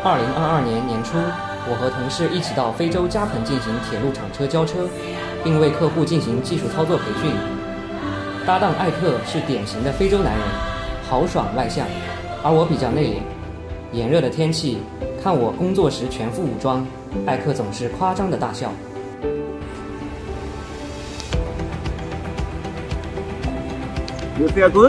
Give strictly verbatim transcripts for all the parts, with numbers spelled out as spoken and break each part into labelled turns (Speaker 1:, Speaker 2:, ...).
Speaker 1: 二零二二年年初，我和同事一起到非洲加蓬进行铁路厂车交车，并为客户进行技术操作培训。搭档艾克是典型的非洲男人，豪爽外向，而我比较内敛。炎热的天气，看我工作时全副武装，艾克总是夸张的大笑。
Speaker 2: You feel good?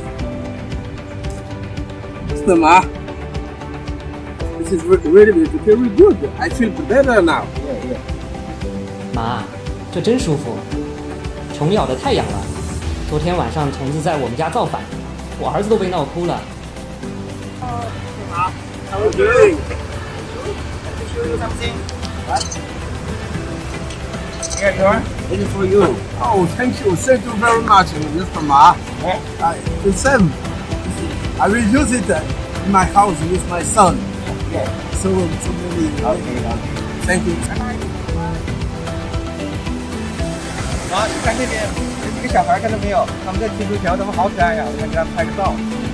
Speaker 2: 什么 ？This is really very good. I feel better now. Yeah, yeah.
Speaker 1: 妈，这真舒服。虫咬的太痒了，昨天晚上虫子在我们家造反，我儿子都被闹哭了。
Speaker 2: 好 How are you doing?
Speaker 3: Let me show you something. What?
Speaker 2: Here you are. This is for you. Oh, thank you. Thank you very much, Mister Ma.
Speaker 3: Yeah.
Speaker 2: Uh, the same. I will use it in my house with my son.
Speaker 3: Yeah.
Speaker 2: So, so many.
Speaker 3: Okay, okay.
Speaker 2: Thank you.
Speaker 3: 好，你看这边，这几个小孩看到没有？他们在踢足球，他们好可爱呀！我想给他们拍个照。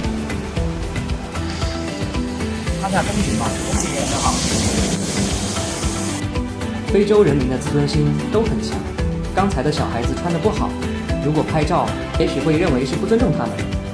Speaker 3: 看看风景吧，风景也很好。
Speaker 1: 非洲人民的自尊心都很强，刚才的小孩子穿得不好，如果拍照，也许会认为是不尊重他们。